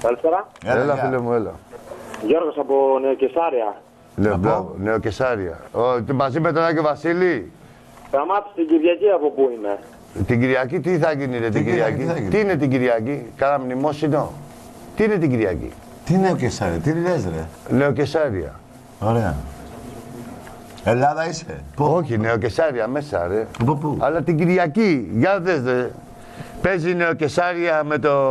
Καλησπέρα. Έλα, φίλε μου, έλα. Γιώργος από Νεοκεσάρια. Νεοκεσάρια. Μαζί με τον Άκη Βασίλη. Σταμάτησε την Κυριακή από πού είναι. Την Κυριακή τι θα γίνει, ρε, την Κυριακή. Τι είναι την Κυριακή, κάνα μνημόσυνο. Τι είναι την Κυριακή. Τι Νεοκεσάρια, τι λες, ρε. Νεοκεσάρια. Ωραία. Ελλάδα είσαι. Πού? Όχι, Νεοκεσάρια μέσα, ρε. Από πού? Αλλά την Κυριακή, για δες, ρε. Παίζει Νεοκεσάρια με το...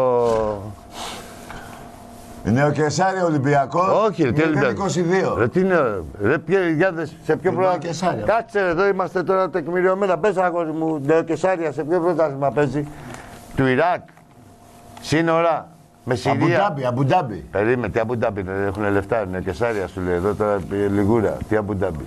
Νεοκεσάρια Ολυμπιακό. Όχι, ρε, τι Ολυμπιακό. 22. Ρε, τι είναι, ρε, για δες, σε ποιο πρόγραμμα. Κάτσε, ρε, εδώ είμαστε τώρα τεκμηριωμένα. Πες, αγόρι μου, Νεοκεσάρια, σε ποιο πρωτάθλημα παίζει. Του Ιράκ. Σύνορα. Με Συρία. Αμπουντάμπι. Περίμενε, τι Αμπουντάμπι, έχουν λεφτά, Νεοκεσάρια σου λέει, εδώ τώρα λιγούρα. Τι Αμπουντάμπι.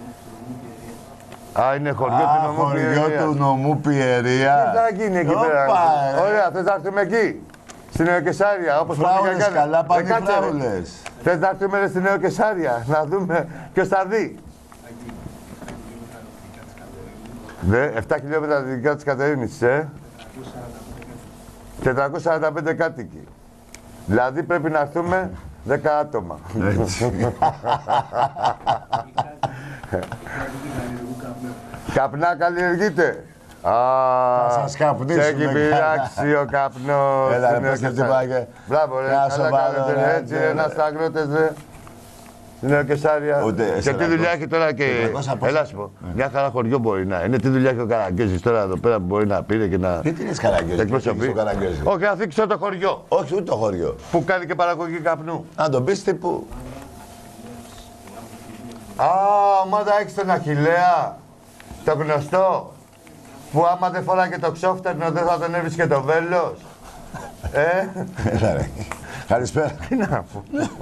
Α, είναι χωριό του νομού Πιερία. Χωριό του νομού Πιερία. Τι θα γίνει εκεί πέρα. Ωραία, θες να έρθουμε εκεί. Στη Νεοκεσάρια, όπως φράουλες, καλά πάνε φράουλες. Θες να έρθουμε στη Νεοκεσάρια, να δούμε ποιος θα δει. 7 χιλιόμετρα δυτικά της Κατερίνης, 445 κάτοικοι. Δηλαδή πρέπει να έρθουμε 10 άτομα. Καπνά καλλιεργείτε. Θα σας καπνίσουμε. Σε έχει πειράξει ο καπνός. Έλα ρε, πες και τι πάγε. Μπράβο ρε, καλά κάνετε έτσι ρε, να στα αγρότες ρε. Στην Νεοκεσάρια. Και τι δουλειά έχει τώρα και... Έλα σου πω, μια χαρά χωριό μπορεί να είναι. Τι δουλειά έχει ο Καραγκέζης τώρα εδώ πέρα που μπορεί να πήρε και να... Τι λες Καραγκέζη, όχι, να θίξω το χωριό. Όχι, ούτε το χωριό. Που κάνει και παραγωγή καπνού. Να τον πεις τύπου. Α, ομάδα έχεις τον Αχιλλέα. Το γνωστό. Που άμα δεν φοράγε το ξόφτερνο δεν θα τον έβρισκε το βέλος. Έλα ρε. Καλησπέρα. Τι να πω.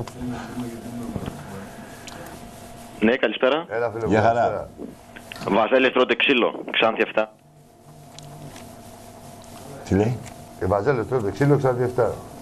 Ναι, καλησπέρα. Έλα φίλε μου. Γεια χαρά. Βαζέλη τρώτε ξύλο. Ξάνθη 7. Τι λέει. Βαζέλη τρώτε ξύλο, Ξάνθη 7.